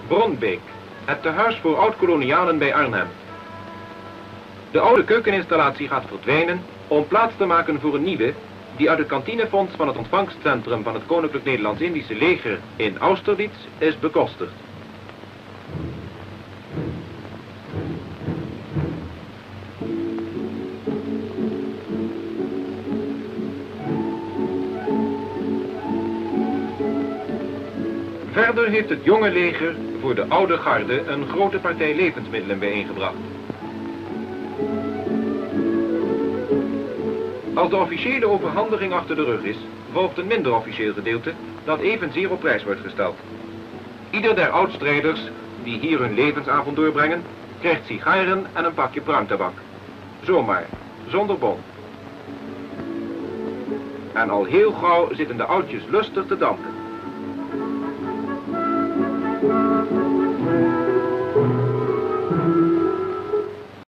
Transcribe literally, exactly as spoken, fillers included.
Bronbeek, het tehuis voor oud-kolonialen bij Arnhem. De oude keukeninstallatie gaat verdwijnen om plaats te maken voor een nieuwe, die uit het kantinefonds van het ontvangstcentrum van het Koninklijk Nederlands-Indische Leger in Austerlitz is bekostigd. Verder heeft het jonge leger voor de oude garde een grote partij levensmiddelen bijeengebracht. Als de officiële overhandiging achter de rug is, volgt een minder officieel gedeelte dat evenzeer op prijs wordt gesteld. Ieder der oudstrijders die hier hun levensavond doorbrengen, krijgt sigaren en een pakje pruimtabak. Zomaar, zonder bon. En al heel gauw zitten de oudjes lustig te danken.